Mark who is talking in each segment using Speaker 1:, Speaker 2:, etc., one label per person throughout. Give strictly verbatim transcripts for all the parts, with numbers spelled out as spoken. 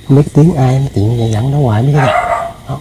Speaker 1: Không biết tiếng ai mà tiện dặn dặn nó hoài mấy cái này. Đó.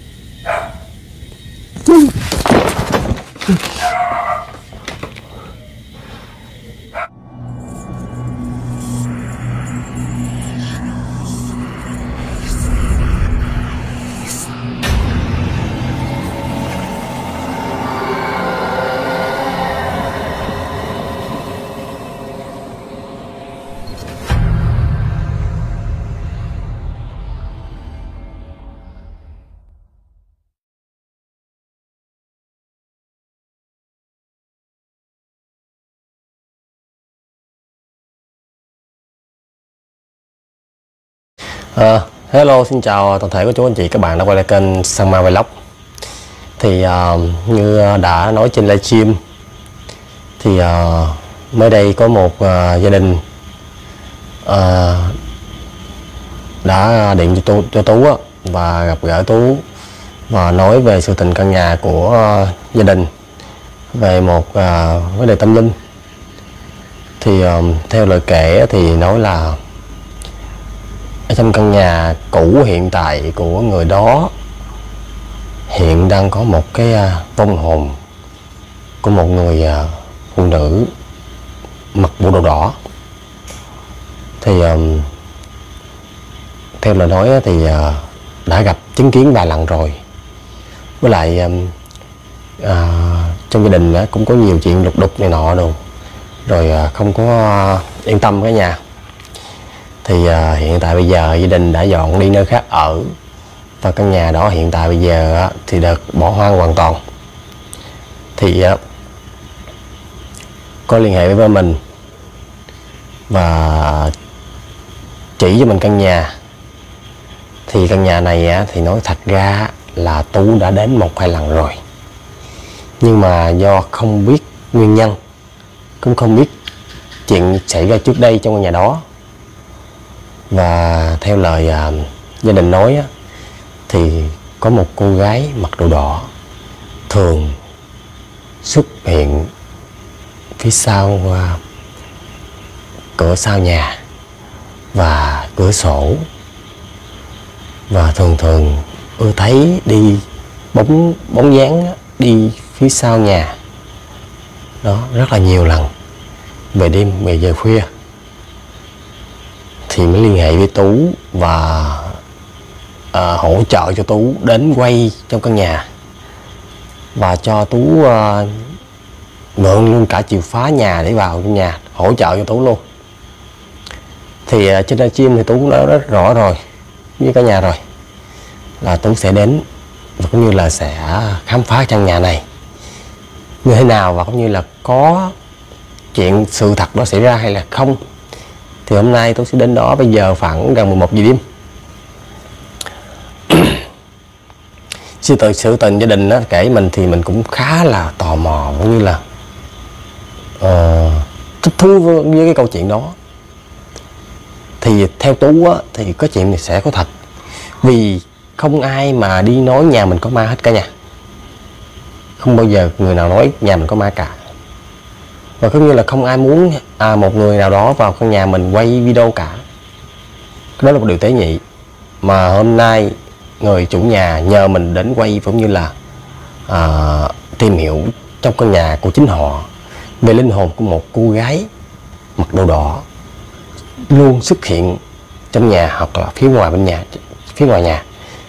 Speaker 1: Uh, hello, xin chào toàn thể của chú anh chị các bạn đã quay lại kênh Sangma Vlog. Thì uh, như đã nói trên livestream thì uh, mới đây có một uh, gia đình uh, đã điện cho, tu, cho Tú á, và gặp gỡ Tú và nói về sự tình căn nhà của uh, gia đình, về một uh, vấn đề tâm linh. Thì uh, theo lời kể thì nói là ở trong căn nhà cũ hiện tại của người đó hiện đang có một cái uh, vong hồn của một người uh, phụ nữ mặc bộ đồ đỏ. Thì um, theo lời nói thì uh, đã gặp chứng kiến vài lần rồi. Với lại um, uh, trong gia đình uh, cũng có nhiều chuyện lục đục này nọ đồ, rồi uh, không có uh, yên tâm cái nhà. Thì uh, hiện tại bây giờ gia đình đã dọn đi nơi khác ở, và căn nhà đó hiện tại bây giờ uh, thì được bỏ hoang hoàn toàn. Thì uh, có liên hệ với mình và chỉ cho mình căn nhà. Thì căn nhà này uh, thì nói thật ra là Tú đã đến một hai lần rồi, nhưng mà do không biết nguyên nhân, cũng không biết chuyện xảy ra trước đây trong căn nhà đó. Và theo lời uh, gia đình nói á, thì có một cô gái mặc đồ đỏ thường xuất hiện phía sau uh, cửa sau nhà và cửa sổ, và thường thường ưa thấy đi bóng bóng dáng đi phía sau nhà đó rất là nhiều lần về đêm, về giờ khuya. Thì mới liên hệ với Tú và uh, hỗ trợ cho Tú đến quay trong căn nhà, và cho Tú uh, mượn luôn cả chìa khóa nhà để vào trong nhà, hỗ trợ cho Tú luôn. Thì uh, trên livestream thì Tú cũng nói rất rõ rồi với cả nhà rồi là Tú sẽ đến và cũng như là sẽ khám phá căn nhà này như thế nào, và cũng như là có chuyện sự thật đó xảy ra hay là không. Thì hôm nay tôi sẽ đến đó bây giờ khoảng gần mười một giờ đêm. Sự tự sự tình gia đình đó, kể mình thì mình cũng khá là tò mò, cũng như là uh, thích thú với, với cái câu chuyện đó. Thì theo Tú á, thì có chuyện này sẽ có thật, vì không ai mà đi nói nhà mình có ma hết cả nhà. Không bao giờ người nào nói nhà mình có ma cả. Và cũng như là không ai muốn à, một người nào đó vào căn nhà mình quay video cả. Đó là một điều tế nhị. Mà hôm nay người chủ nhà nhờ mình đến quay, cũng như là à, tìm hiểu trong căn nhà của chính họ về linh hồn của một cô gái mặc đồ đỏ luôn xuất hiện trong nhà, hoặc là phía ngoài bên nhà, phía ngoài nhà,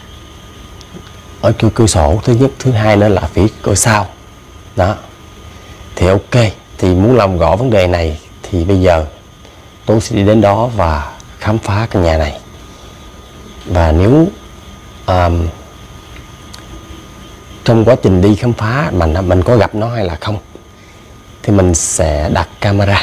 Speaker 1: ở cửa cửa sổ thứ nhất, thứ hai nữa là phía cửa sau đó. Thì ok, thì muốn làm rõ vấn đề này thì bây giờ tôi sẽ đi đến đó và khám phá căn nhà này. Và nếu um, trong quá trình đi khám phá mà mình có gặp nó hay là không, thì mình sẽ đặt camera.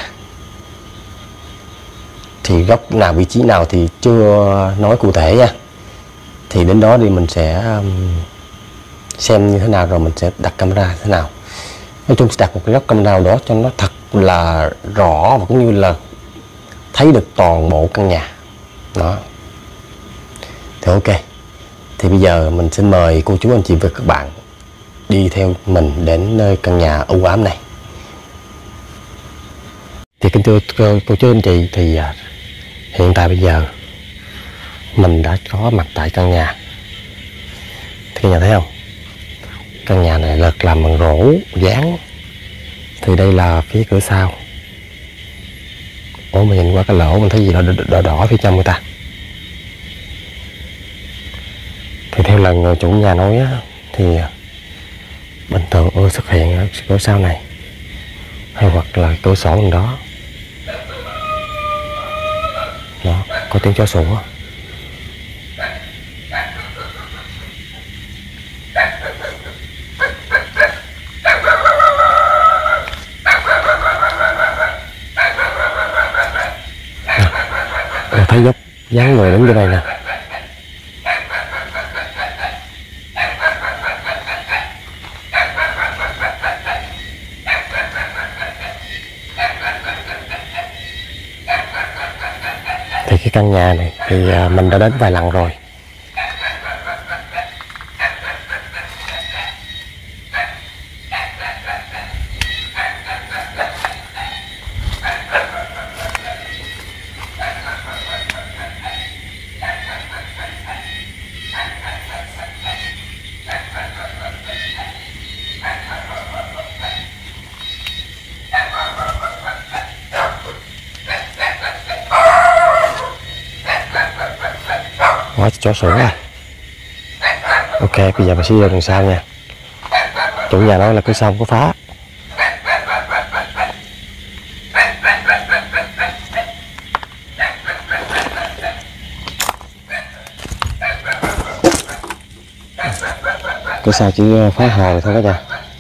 Speaker 1: Thì góc nào, vị trí nào thì chưa nói cụ thể nha. Thì đến đó thì mình sẽ um, xem như thế nào, rồi mình sẽ đặt camera thế nào. Nói chung sẽ đặt một cái góc camera nào đó cho nó thật là rõ, và cũng như là thấy được toàn bộ căn nhà đó. Thì ok, thì bây giờ mình xin mời cô chú anh chị và các bạn đi theo mình đến nơi căn nhà u ám này. Thì kính thưa cô chú anh chị, thì hiện tại bây giờ mình đã có mặt tại căn nhà. Thì cả nhà thấy không? Căn nhà này lợt làm bằng gỗ dán. Thì đây là phía cửa sau. Ủa, mình nhìn qua cái lỗ mình thấy gì đó đỏ đỏ phía trong người ta. Thì theo lời người chủ nhà nói á, thì bình thường ưa xuất hiện ở cửa sau này, hay hoặc là cửa sổ gần đó. Đó, có tiếng chó sủa. Tôi thấy dốc dáng người đứng như này nè. Thì cái căn nhà này thì mình đã đến vài lần rồi. Quá chó sủa rồi. Ok, bây giờ mình sẽ vô đằng sau nha. Chủ nhà nói là cửa sau có phá. Cửa sau chỉ phá hồi thôi cả nhà.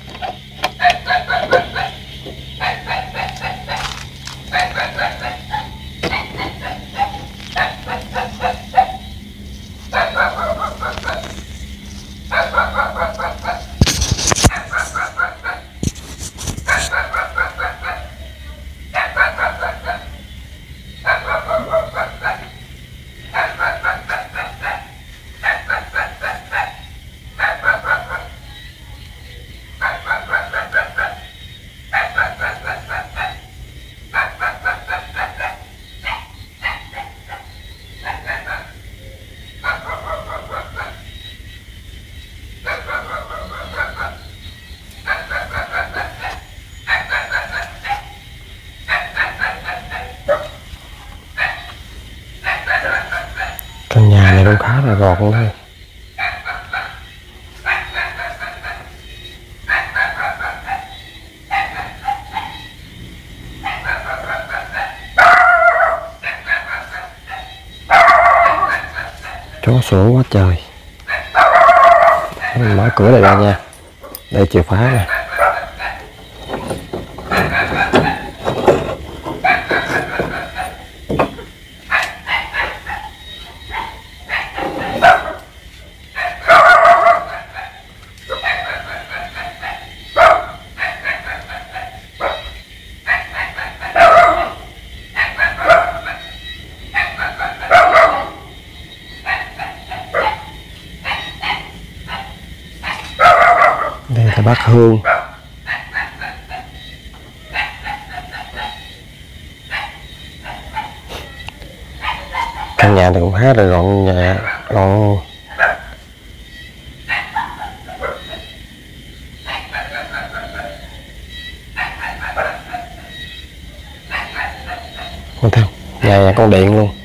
Speaker 1: Căn nhà này cũng khá là gọn thôi. Chó sủa quá trời. Mình mở cửa này ra nha. Đây chìa khóa nè. Đây là bát hương. Căn nhà này cũng khá là gọn nhà, gọn. Con theo, nhà nhà con điện luôn.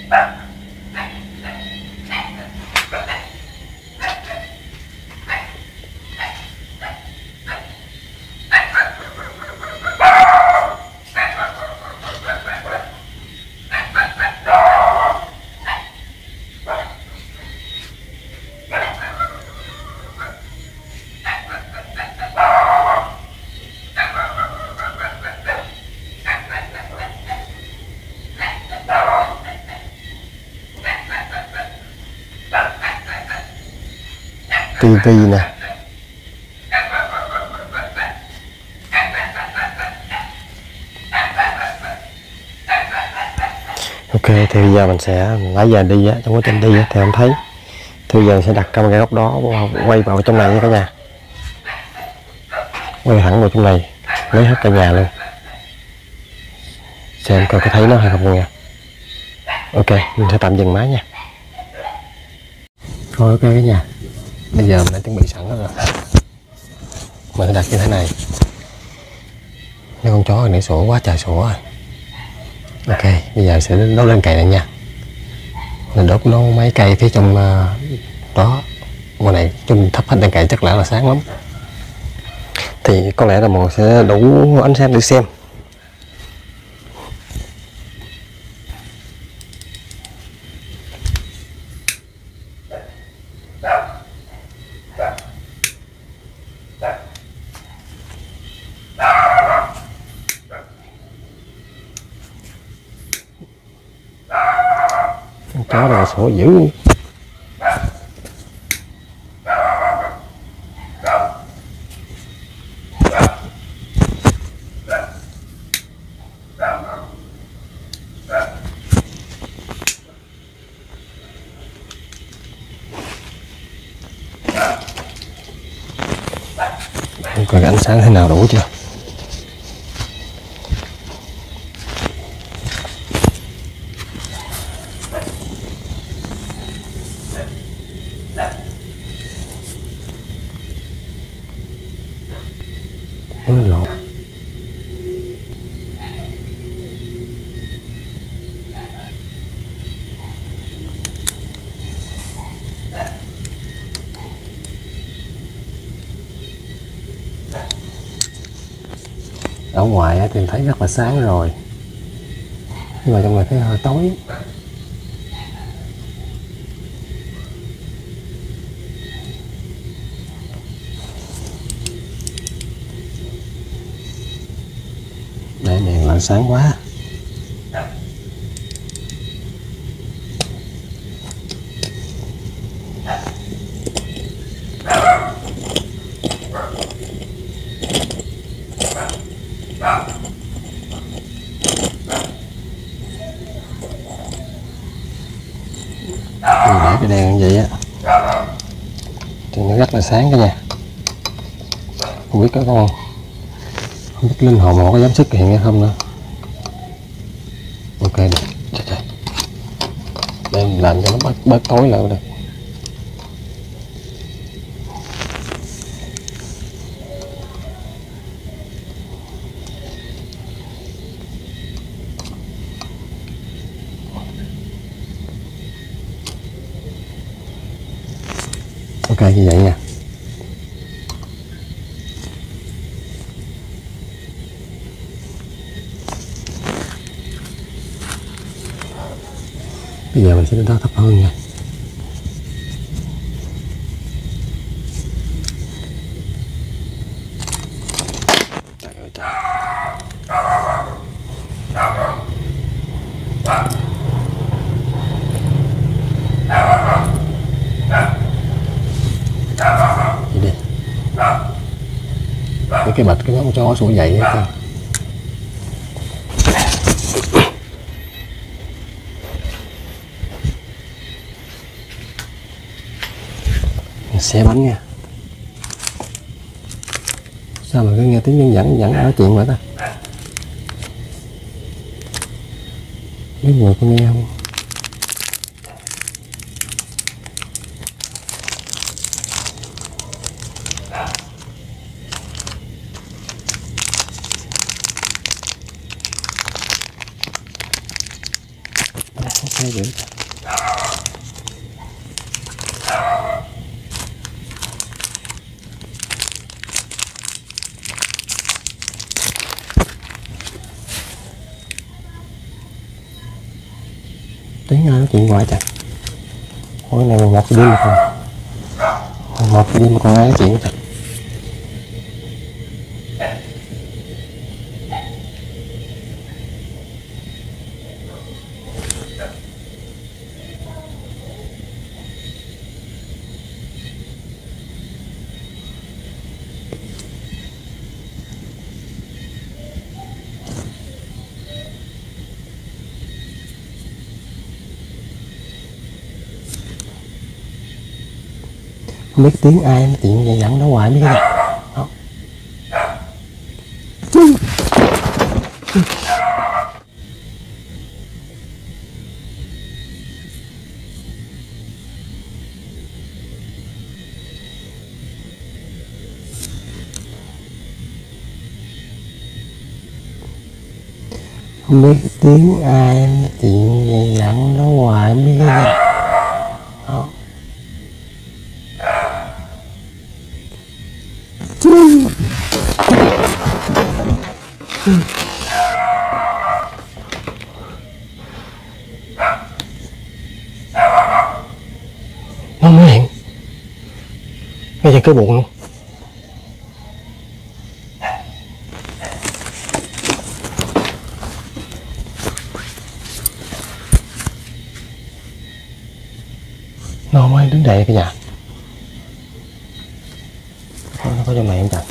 Speaker 1: Tivi nè. Ok, thì bây giờ mình sẽ nãy giờ đi á, trong quá trình đi á, thì em thấy thì bây giờ sẽ đặt camera góc đó quay vào trong này nha cả nhà, quay thẳng vào trong này lấy hết cả nhà luôn, xem coi có thấy nó hay không nha. Ok, mình sẽ tạm dừng máy nha. Thôi ok cả nhà, bây giờ mình đã chuẩn bị sẵn rồi. Mình sẽ đặt như thế này. Cái con chó hồi nãy sủa quá trời sủa rồi. Ok, bây giờ sẽ nấu lên cày này nha. Mình đốt nấu mấy cây phía trong uh, đó. Ngoài này chung thắp hết đèn cày chắc lẽ là sáng lắm. Thì có lẽ là mình sẽ đủ ánh sáng để xem. Con chó này sủa dữ. Coi ánh sáng thế nào đủ chưa. Ôi lộn. Ở ngoài thì thấy rất là sáng rồi, nhưng mà trong này thấy hơi tối. Để đèn lại sáng quá. Để cái đèn như vậy á thì nó rất là sáng cả nhà. Không biết có con không biết linh hồn họ có dám xuất hiện hay không nữa. Ok được, trời trời, để mình làm cho nó bớt, bớt tối lại được. Ok như vậy nha. Bây giờ mình sẽ đến đó thắp hương nha. Trời ơi trời. Đi đi. Cái cái bịch cái con chó sủa dậy á. Xe bánh nha. Sao mà cứ nghe tiếng nhân dẫn dẫn nói chuyện vậy ta? Mấy người có nghe không? Ok dữ. Tiếng ai nói chuyện ngoài trời. Hồi này mình một giờ đêm rồi. Một giờ đêm mà còn ai nói chuyện trời. Không biết tiếng ai nói chuyện vậy dẫn nó hoài biết cái gì. Đó. Không biết tiếng ai nói chuyện vậy dặn nó hoài không biết cái gì. Đó. Nó mới hiện ngay trên cái bụng luôn. Nó mới đứng dậy cả nhà. Nó có trong này không trời?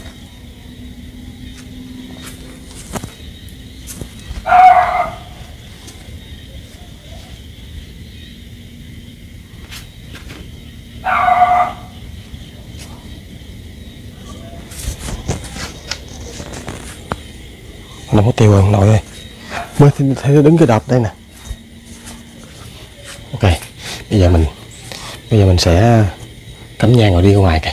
Speaker 1: Nó có tiêu rồi ông nội ơi. Mới thấy đứng cái đập đây nè. Ok, bây giờ mình bây giờ mình sẽ cắm nhang rồi đi ra ngoài kìa.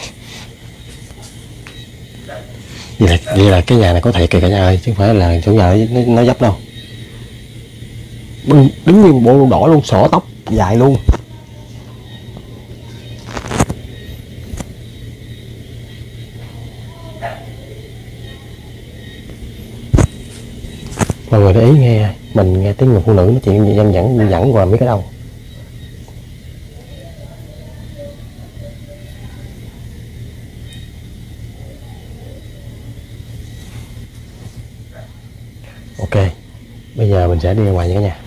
Speaker 1: Vậy là, vậy là cái nhà này có thiệt kìa cả nhà ơi, chứ không phải là chỗ nhà nó, nó dấp đâu. Đứng, đứng như bộ luôn, đỏ luôn, xõa tóc dài luôn. Mọi người để ý nghe, mình nghe tiếng người phụ nữ nói chuyện dân dẫn dẫn qua mấy cái đâu. Ok, bây giờ mình sẽ đi ra ngoài nha cả nhà.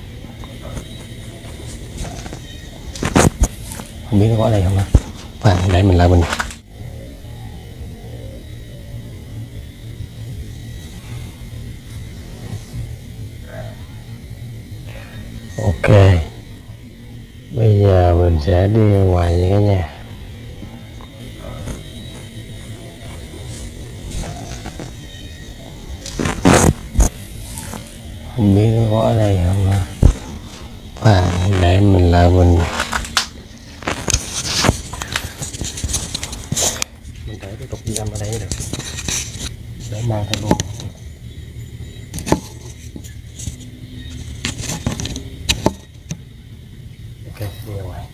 Speaker 1: Không biết nó có ở đây không ạ? Và để mình lại mình. Ok, bây giờ mình sẽ đi ra ngoài nha cả nhà. Không biết nó có ở đây không ạ? Và để mình lại mình. Mình để cái cục ghi âm ở đây được, để mang theo luôn. Ok, đi ra ngoài.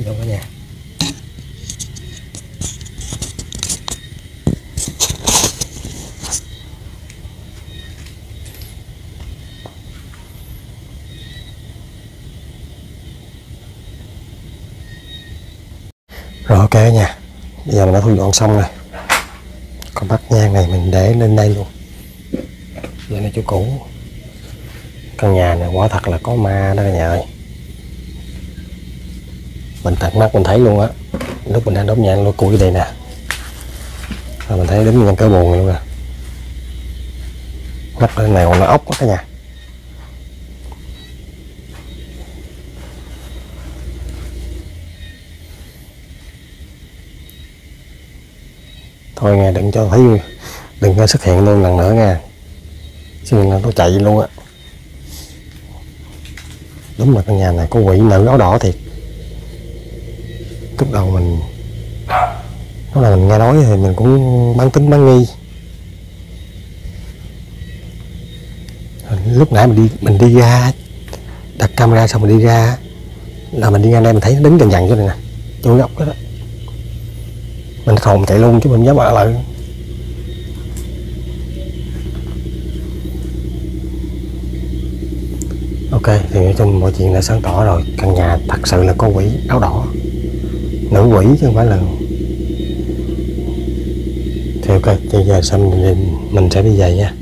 Speaker 1: vô cả nhà. Rồi ok nha, bây giờ mình đã thu dọn xong rồi. Còn bát nhang này mình để lên đây luôn, đây là chỗ cũ. Căn nhà này quả thật là có ma đó cả nhà ơi. Mình tận mắt mình thấy luôn á, lúc mình đang đốt nhang lôi củi đây nè, rồi mình thấy đống nhang cỡ buồn luôn nè. Mắt lên này còn là ốc đó cả nhà. Thôi nghe, đừng cho thấy, đừng có xuất hiện luôn lần nữa nha, chứ là nó chạy luôn á. Đúng là căn nhà này có quỷ nữ áo đỏ thiệt. Lúc đầu mình lúc là mình nghe nói thì mình cũng bán tính bán nghi. Lúc nãy mình đi mình đi ra đặt camera xong mình đi ra là mình đi ngang đây mình thấy nó đứng gần dằn chỗ này nè, chỗ góc đó, đó. Mình khùng chạy luôn chứ mình dám ở lại. Ok, thì nói chung mọi chuyện đã sáng tỏ rồi. Căn nhà thật sự là có quỷ áo đỏ, nữ quỷ chứ không phải là. Thì ok, bây giờ xong mình, mình sẽ đi về nha.